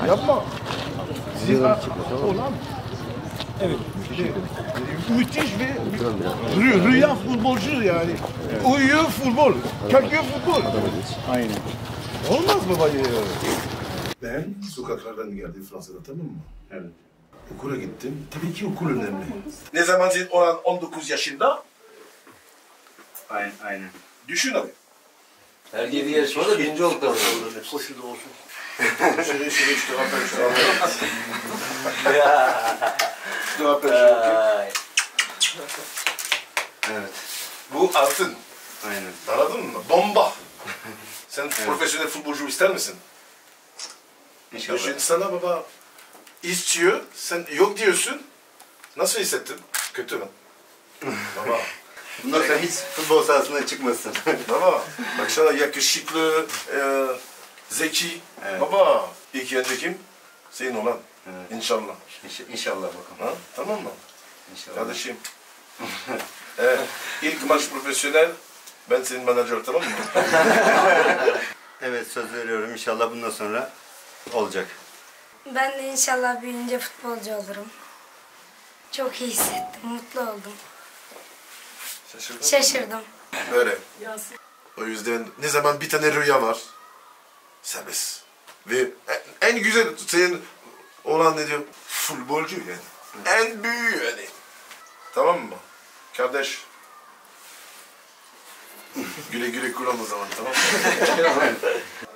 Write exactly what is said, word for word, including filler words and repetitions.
Yapma. Siz olan. Evet. Müthiş ve rü, rüya futbolcu yani. Evet. Uyuyor futbol. Kalkıyor futbol. Aynen. Olmaz mı baba? Ben sokaklardan geldim Fransa'da, tamam mı? Evet. Okula gittim. Tabii ki okul önemli. Ne zaman senin olan on dokuz yaşında? Aynen, aynen. Düşün abi. Her yedi yarışmada birinci olduktan sonra. Şurada olsun. Şuraya şuraya işte aferin şu an. İşte aferin şu Evet. Bu altın. Aynen. Anladın mı? Bomba. Sen evet. Profesyonel futbolcu ister misin? İnşallah. Şimdi sana baba istiyor, sen yok diyorsun. Nasıl hissettin? Kötü mü? Baba. Bundan sonra hiç futbol sahasına çıkmasın. Baba, baksana yakışıklı, e, zeki. Evet. Baba, ilk önce kim? Senin olan. Evet. İnşallah. İnş inşallah bakalım. Ha? Tamam mı? İnşallah. Kardeşim. Evet, ilk maç profesyonel, ben senin menajer, tamam mı? Evet, söz veriyorum. İnşallah bundan sonra olacak. Ben de inşallah büyüyünce futbolcu olurum. Çok iyi hissettim, mutlu oldum. Şaşırdın Şaşırdım. Böyle. O yüzden ne zaman bir tane rüya var, serbest. Ve en, en güzel senin olan ne diyor? Futbolcu yani. En büyüğü yani. Tamam mı? Kardeş. Güle güle kullan o zaman, tamam mı?